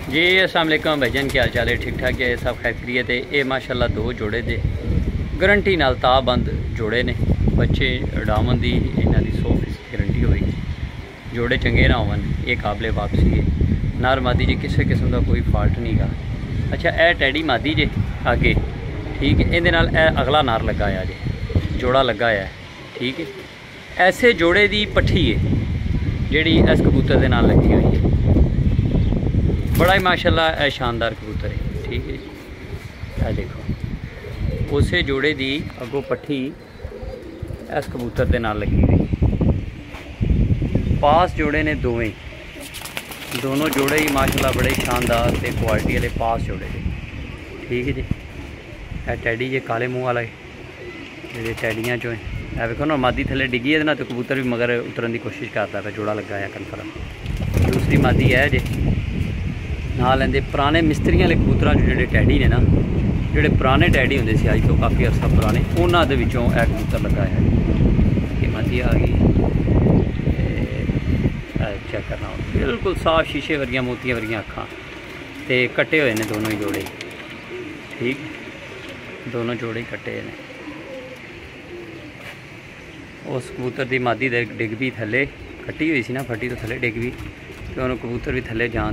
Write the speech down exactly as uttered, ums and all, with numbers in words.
जी अस्सलाम वालेकुम भाईजान, क्या हाल चाल है? ठीक ठाक है, सब खैरियत है। ये माशाल्लाह दो जोड़े दे गारंटी नाल ताबंद जोड़े ने। बच्चे डामन की इन्हों की सौ फीसद गारंटी होगी। जोड़े चंगे ना होवन, ये काबले वापसी है। नर मादी जी किसी किस्म का कोई फॉल्ट नहीं गा। अच्छा ए टैडी मादी जे आगे, ठीक है। ये नाल ए अगला नार लगा है जे, जोड़ा लगा है, ठीक है। ऐसे जोड़े की पट्ठी है जिहड़ी इस कबूतर के नाल लगी हुई है। बड़ा ही माशाल्लाह है, शानदार कबूतर है, ठीक है जी। यह देखो उस जोड़े की अगों पट्ठी इस कबूतर के नाल लगी हुई। पास जोड़े ने दोवें, दोनों जोड़े ही माशाल्लाह बड़े शानदार ते क्वालिटी वाले पास जोड़े थे, ठीक है जी। यह टैडी जे काले मूँह वाला जो टैडियाँ चो है। देखो ना मादी थले डिगी है ना, तो कबूतर भी मगर उतरन की कोशिश करता है। जोड़ा लगा है कन्फर्म। दूसरी मादी है जे ना लेंदे पुराने मिस्त्रियों वाले कबूतर जो टैडी ने ना, जोड़े पुराने टैडी होंगे से अज तो काफ़ी अर्सा पुराने, उन्होंने विचों यह कबूतर लगा है। ये मादी आ गई, चेक करना बिल्कुल साफ शीशे वर्गियां मोतियां वर्गियां अखां ते कट्टे हुए हैं दोनों ही जोड़े, ठीक। दोनों जोड़े ही कट्टे ने। उस कबूतर की मादी दे डिग भी थले कट्टी हुई सी ना, फटी तो थले डिग भी, तो उन्होंने कबूतर भी थले जान